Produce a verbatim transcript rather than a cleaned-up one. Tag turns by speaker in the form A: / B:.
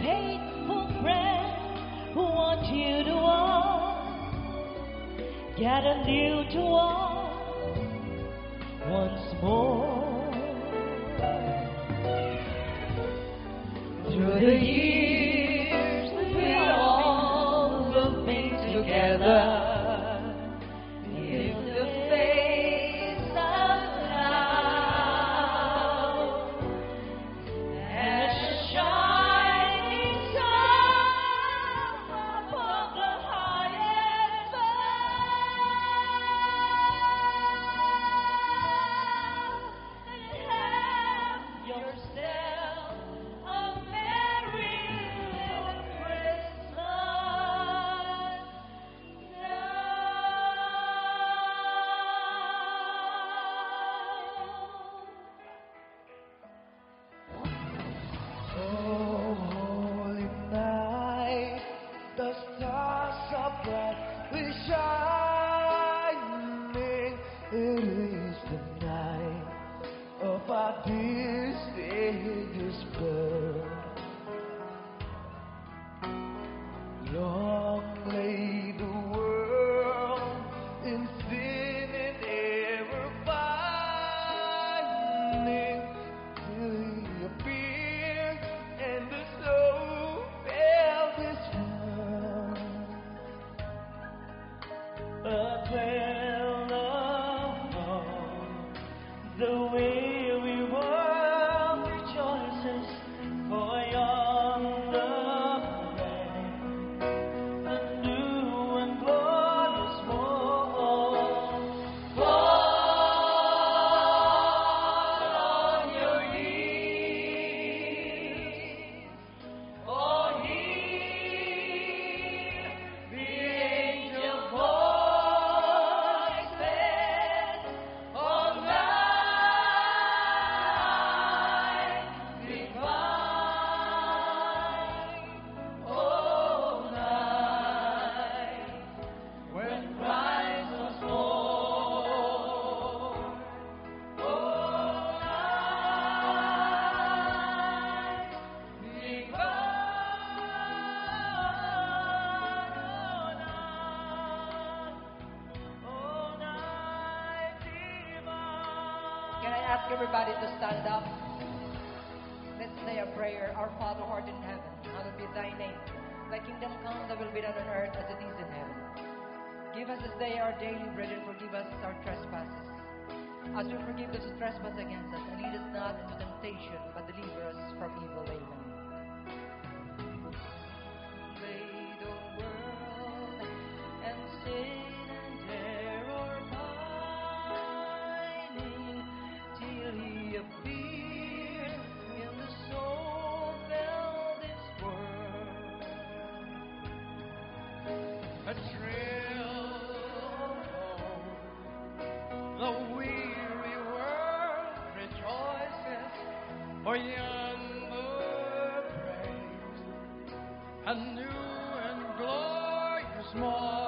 A: faithful friend who want you to walk, gather new to walk once more. Through the years we all have been together. If the face of love and a shining star above the highest bough, and have yourself a merry little Christmas now. Oh, holy night, the stars are brightly shining. It is the night of our dear Savior's birth. Long lay the world in sin and error finding, till He appeared and the snow fell this time. But well alone, the weary world rejoices, for yonder breaks a new and glorious morn. Fall on your knees, for hear the angel voices on night divine. Oh, night when Christ was born. Oh, night divine. Oh, night divine.
B: Can I ask everybody to stand up? Let's say a prayer. Our Father, who art in heaven, hallowed be thy name. Thy kingdom come, thy will be done on earth as it is in heaven. Give us this day our daily bread, and forgive us our trespasses, as we forgive those who trespass against us. And lead us not into temptation, but deliver us from evil. Amen. Lay the world and sin and error pining, till He appear in the soul felt its worth.
C: A trail home, the weary world rejoices, for yonder breaks a new and glorious morn.